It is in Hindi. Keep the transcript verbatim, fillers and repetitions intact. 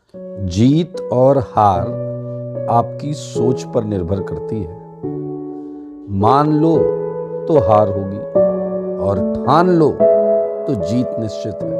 जीत और हार आपकी सोच पर निर्भर करती है। मान लो तो हार होगी और ठान लो तो जीत निश्चित है।